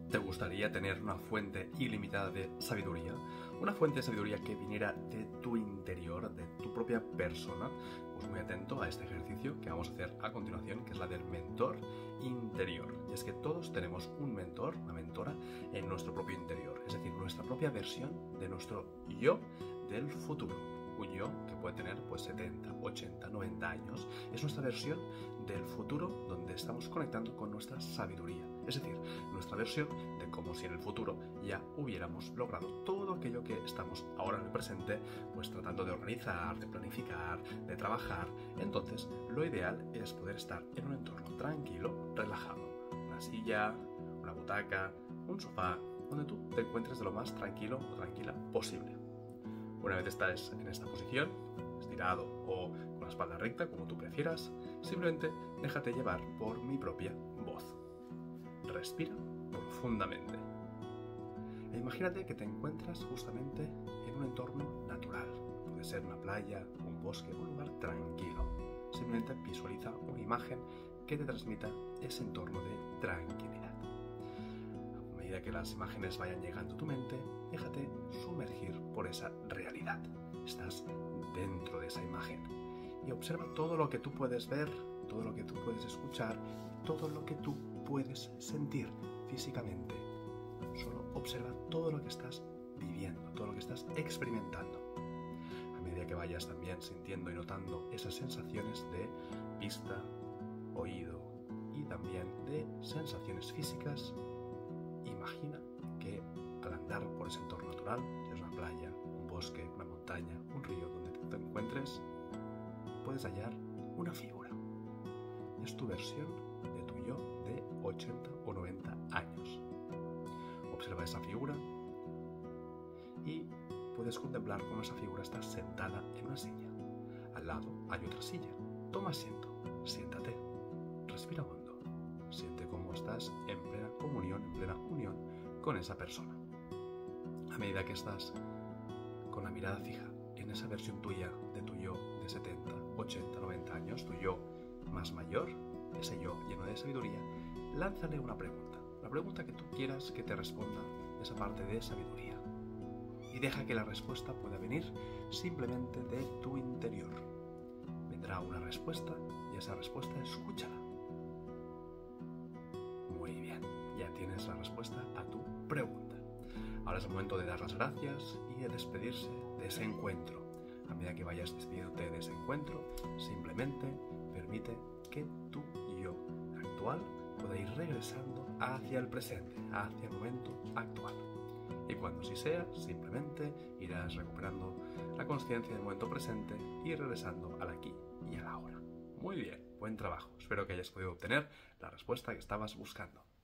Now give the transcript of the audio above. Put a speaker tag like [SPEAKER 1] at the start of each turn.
[SPEAKER 1] ¿Te gustaría tener una fuente ilimitada de sabiduría? Una fuente de sabiduría que viniera de tu interior, de tu propia persona. Pues muy atento a este ejercicio que vamos a hacer a continuación, que es la del mentor interior. Y es que todos tenemos un mentor, una mentora, en nuestro propio interior. Es decir, nuestra propia versión de nuestro yo del futuro. Un yo que puede tener pues 70, 80, 90 años. Es nuestra versión del futuro donde estamos conectando con nuestra sabiduría. Es decir, nuestra versión de como si en el futuro ya hubiéramos logrado todo aquello que estamos ahora en el presente, pues tratando de organizar, de planificar, de trabajar. Entonces, lo ideal es poder estar en un entorno tranquilo, relajado. Una silla, una butaca, un sofá, donde tú te encuentres de lo más tranquilo o tranquila posible. Una vez estás en esta posición, estirado o con la espalda recta, como tú prefieras, simplemente déjate llevar por mi propia voz. Respira profundamente. E imagínate que te encuentras justamente en un entorno natural. Puede ser una playa, un bosque, un lugar tranquilo. Simplemente visualiza una imagen que te transmita ese entorno de tranquilidad. A medida que las imágenes vayan llegando a tu mente, déjate sumergir por esa realidad. Estás dentro de esa imagen y observa todo lo que tú puedes ver, todo lo que tú puedes escuchar, todo lo que tú puedes sentir físicamente. Solo observa todo lo que estás viviendo, todo lo que estás experimentando. A medida que vayas también sintiendo y notando esas sensaciones de vista, oído y también de sensaciones físicas, imagina que al andar por ese entorno natural, ya es una playa, un bosque, una montaña, un río, donde te encuentres, puedes hallar una figura. Es tu versión de tu yo de 80 o 90 años. Observa esa figura y puedes contemplar cómo esa figura está sentada en una silla. Al lado hay otra silla. Toma asiento, siéntate, respira hondo, siente cómo estás en plena comunión, en plena unión con esa persona. A medida que estás con la mirada fija en esa versión tuya de tu yo de 70, 80, 90 años, tu yo más mayor, ese yo lleno de sabiduría, lánzale una pregunta. La pregunta que tú quieras que te responda esa parte de sabiduría. Y deja que la respuesta pueda venir simplemente de tu interior. Vendrá una respuesta y esa respuesta escúchala. Muy bien, ya tienes la respuesta a tu pregunta. Ahora es el momento de dar las gracias y de despedirse de ese encuentro. A medida que vayas despidiéndote de ese encuentro, simplemente permite que tu yo actual pueda ir regresando hacia el presente, hacia el momento actual. Y cuando así sea, simplemente irás recuperando la consciencia del momento presente y regresando al aquí y a la ahora. Muy bien, buen trabajo. Espero que hayas podido obtener la respuesta que estabas buscando.